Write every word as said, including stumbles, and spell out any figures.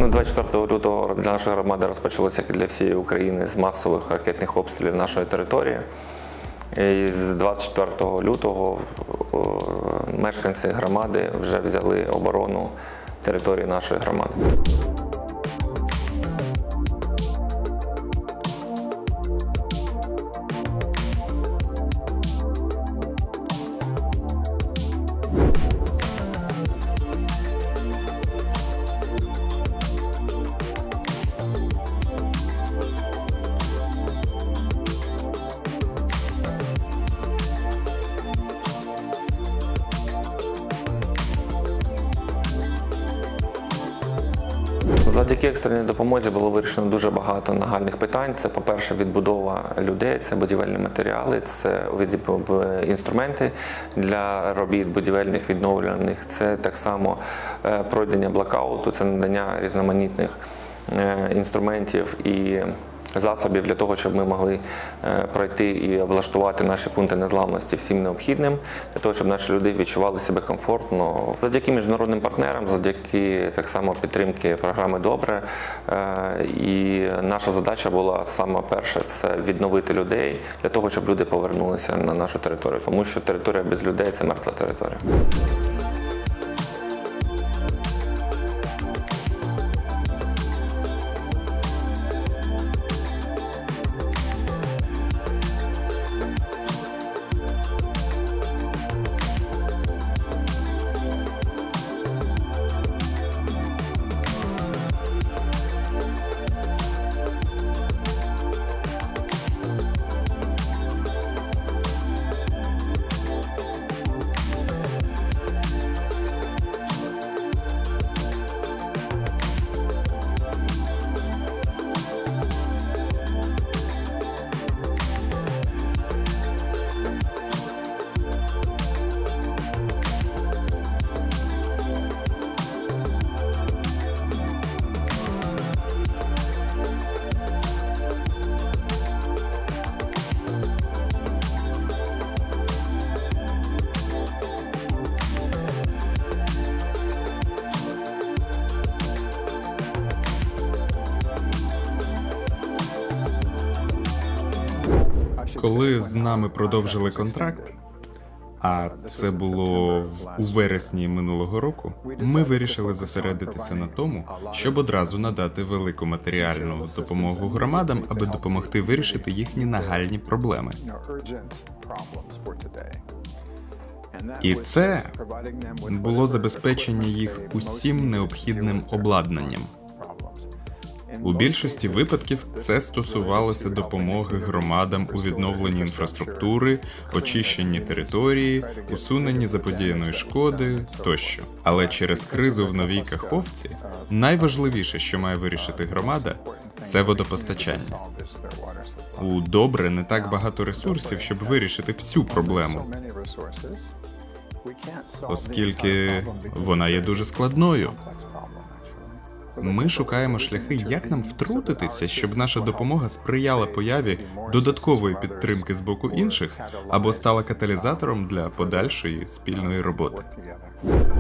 двадцять четвертого лютого для нашої громади розпочалося, як і для всієї України, з масових ракетних обстрілів нашої території. І з двадцять четвертого лютого мешканці громади вже взяли оборону території нашої громади. Завдяки екстреній допомозі було вирішено дуже багато нагальних питань. Це, по-перше, відбудова людей, це будівельні матеріали, це інструменти для робіт будівельних, відновлюваних, це так само пройдення блокауту, це надання різноманітних інструментів і засобів для того, щоб ми могли пройти і облаштувати наші пункти незламності всім необхідним, для того, щоб наші люди відчували себе комфортно. Завдяки міжнародним партнерам, завдяки так само підтримки програми «Добре». І наша задача була саме перша – це відновити людей, для того, щоб люди повернулися на нашу територію, тому що територія без людей – це мертва територія. Коли з нами продовжили контракт, а це було у вересні минулого року, ми вирішили зосередитися на тому, щоб одразу надати велику матеріальну допомогу громадам, аби допомогти вирішити їхні нагальні проблеми. І це було забезпечення їх усім необхідним обладнанням. У більшості випадків це стосувалося допомоги громадам у відновленні інфраструктури, очищенні території, усуненні заподіяної шкоди тощо. Але через кризу в Новій Каховці найважливіше, що має вирішити громада, це водопостачання. У Добре не так багато ресурсів, щоб вирішити всю проблему, оскільки вона є дуже складною. Ми шукаємо шляхи, як нам втрутитися, щоб наша допомога сприяла появі додаткової підтримки з боку інших або стала каталізатором для подальшої спільної роботи.